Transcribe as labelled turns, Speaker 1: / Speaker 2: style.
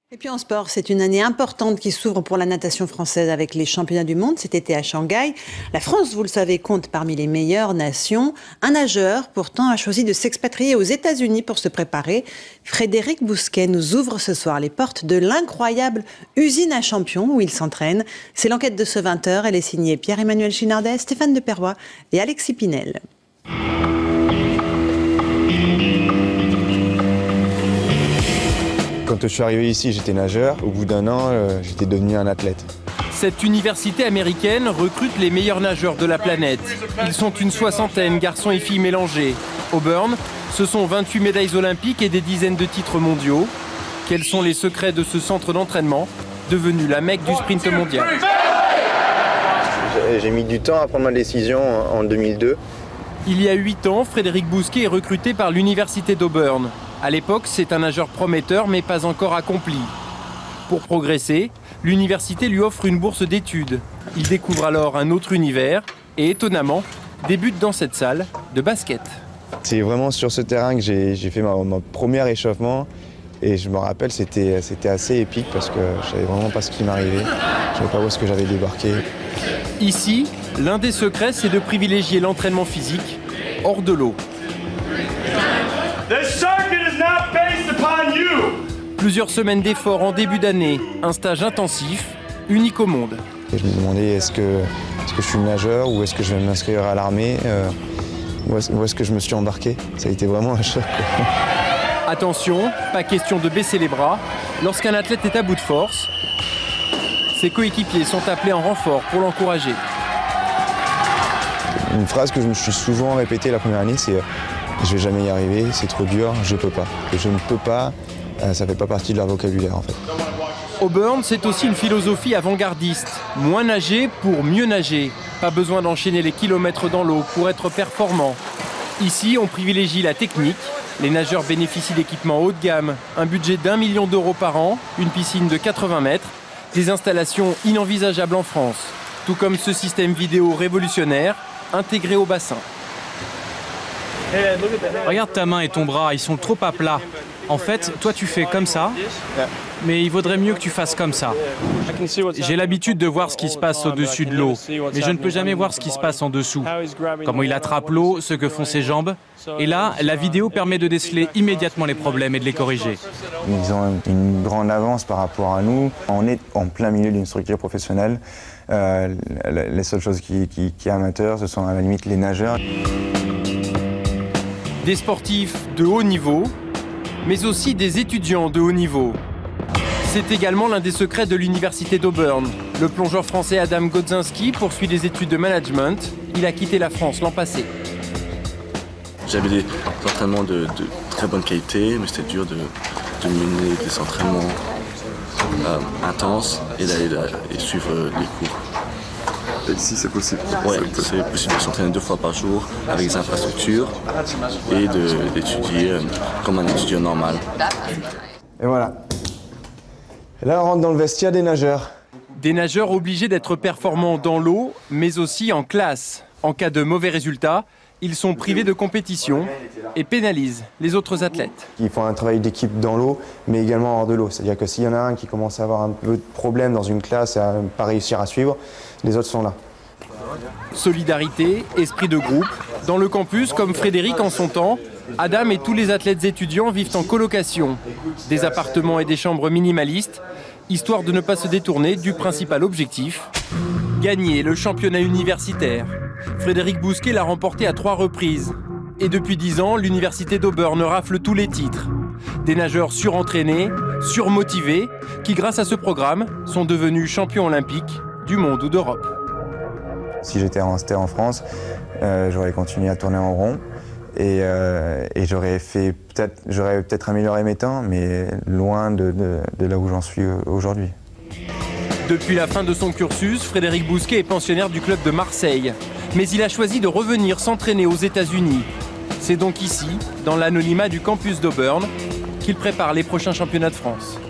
Speaker 1: Et puis en sport, c'est une année importante qui s'ouvre pour la natation française avec les championnats du monde cet été à Shanghai. La France, vous le savez, compte parmi les meilleures nations. Un nageur, pourtant, a choisi de s'expatrier aux États-Unis pour se préparer. Frédéric Bousquet nous ouvre ce soir les portes de l'incroyable usine à champions où il s'entraîne. C'est l'enquête de ce 20h. Elle est signée Pierre-Emmanuel Chinardet, Stéphane Deperroy et Alexis Pinel.
Speaker 2: Quand je suis arrivé ici, j'étais nageur. Au bout d'un an, j'étais devenu un athlète.
Speaker 3: Cette université américaine recrute les meilleurs nageurs de la planète. Ils sont une soixantaine, garçons et filles mélangés. Auburn, ce sont 28 médailles olympiques et des dizaines de titres mondiaux. Quels sont les secrets de ce centre d'entraînement, devenu la Mecque du sprint mondial?
Speaker 2: J'ai mis du temps à prendre ma décision en 2002.
Speaker 3: Il y a 8 ans, Frédéric Bousquet est recruté par l'université d'Auburn. À l'époque, c'est un nageur prometteur, mais pas encore accompli. Pour progresser, l'université lui offre une bourse d'études. Il découvre alors un autre univers et, étonnamment, débute dans cette salle de basket.
Speaker 2: C'est vraiment sur ce terrain que j'ai fait mon premier échauffement. Et je me rappelle, c'était assez épique parce que je savais vraiment pas ce qui m'arrivait. Je savais pas où est-ce que j'avais débarqué.
Speaker 3: Ici, l'un des secrets, c'est de privilégier l'entraînement physique hors de l'eau. Plusieurs semaines d'efforts en début d'année, un stage intensif, unique au monde.
Speaker 2: Et je me demandais est-ce que je suis nageur ou est-ce que je vais m'inscrire à l'armée, où est-ce que je me suis embarqué. Ça a été vraiment un choc.
Speaker 3: Attention, pas question de baisser les bras. Lorsqu'un athlète est à bout de force, ses coéquipiers sont appelés en renfort pour l'encourager.
Speaker 2: Une phrase que je me suis souvent répétée la première année, c'est « je vais jamais y arriver, c'est trop dur, je peux pas ». Et je ne peux pas, ça fait pas partie de leur vocabulaire en fait.
Speaker 3: Auburn, c'est aussi une philosophie avant-gardiste. Moins nager pour mieux nager. Pas besoin d'enchaîner les kilomètres dans l'eau pour être performant. Ici, on privilégie la technique. Les nageurs bénéficient d'équipements haut de gamme, un budget d'1 million d'euros par an, une piscine de 80 mètres, des installations inenvisageables en France, tout comme ce système vidéo révolutionnaire intégré au bassin.
Speaker 4: Regarde ta main et ton bras, ils sont trop à plat. En fait, toi tu fais comme ça, mais il vaudrait mieux que tu fasses comme ça. J'ai l'habitude de voir ce qui se passe au-dessus de l'eau, mais je ne peux jamais voir ce qui se passe en dessous. Comment il attrape l'eau, ce que font ses jambes. Et là, la vidéo permet de déceler immédiatement les problèmes et de les corriger.
Speaker 2: Ils ont une grande avance par rapport à nous. On est en plein milieu d'une structure professionnelle. Les seules choses qui est amateur, ce sont à la limite les nageurs.
Speaker 3: Des sportifs de haut niveau, mais aussi des étudiants de haut niveau. C'est également l'un des secrets de l'université d'Auburn. Le plongeur français Adam Godzinski poursuit des études de management. Il a quitté la France l'an passé.
Speaker 5: J'avais des entraînements de très bonne qualité, mais c'était dur de mener des entraînements intenses et d'aller suivre les cours.
Speaker 6: Et ici, c'est possible?
Speaker 5: Oui, c'est possible de s'entraîner 2 fois par jour avec des infrastructures et d'étudier comme un étudiant normal.
Speaker 2: Et voilà. Et là, on rentre dans le vestiaire des nageurs.
Speaker 3: Des nageurs obligés d'être performants dans l'eau, mais aussi en classe. En cas de mauvais résultats, ils sont privés de compétition et pénalisent les autres athlètes.
Speaker 2: Ils font un travail d'équipe dans l'eau, mais également hors de l'eau. C'est-à-dire que s'il y en a un qui commence à avoir un peu de problème dans une classe et à ne pas réussir à suivre, les autres sont là.
Speaker 3: Solidarité, esprit de groupe. Dans le campus, comme Frédéric en son temps, Adam et tous les athlètes étudiants vivent en colocation. Des appartements et des chambres minimalistes, histoire de ne pas se détourner du principal objectif, gagner le championnat universitaire. Frédéric Bousquet l'a remporté à 3 reprises. Et depuis 10 ans, l'université d'Auburn rafle tous les titres. Des nageurs surentraînés, surmotivés, qui grâce à ce programme sont devenus champions olympiques du monde ou d'Europe.
Speaker 2: Si j'étais resté en France, j'aurais continué à tourner en rond et j'aurais peut-être amélioré mes temps, mais loin de là où j'en suis aujourd'hui.
Speaker 3: Depuis la fin de son cursus, Frédéric Bousquet est pensionnaire du club de Marseille. Mais il a choisi de revenir s'entraîner aux États-Unis. C'est donc ici, dans l'anonymat du campus d'Auburn, qu'il prépare les prochains championnats de France.